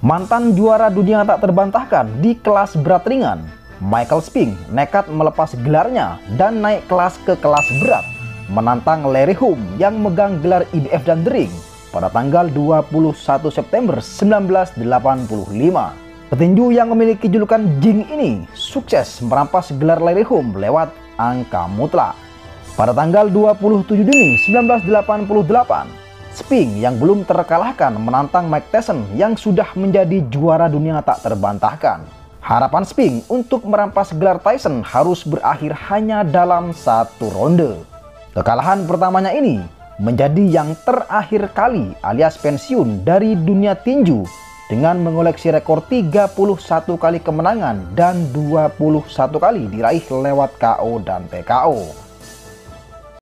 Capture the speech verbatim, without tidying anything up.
Mantan juara dunia tak terbantahkan di kelas berat ringan, Michael Spink nekat melepas gelarnya dan naik kelas ke kelas berat, menantang Larry Holmes yang megang gelar I B F dan The Ring pada tanggal dua puluh satu September seribu sembilan ratus delapan puluh lima. Petinju yang memiliki julukan Jing ini sukses merampas gelar Larry Holmes lewat angka mutlak. Pada tanggal dua puluh tujuh Juni seribu sembilan ratus delapan puluh delapan, Spink yang belum terkalahkan menantang Mike Tyson yang sudah menjadi juara dunia tak terbantahkan. Harapan Spink untuk merampas gelar Tyson harus berakhir hanya dalam satu ronde. Kekalahan pertamanya ini menjadi yang terakhir kali alias pensiun dari dunia tinju dengan mengoleksi rekor tiga puluh satu kali kemenangan dan dua puluh satu kali diraih lewat K O dan T K O.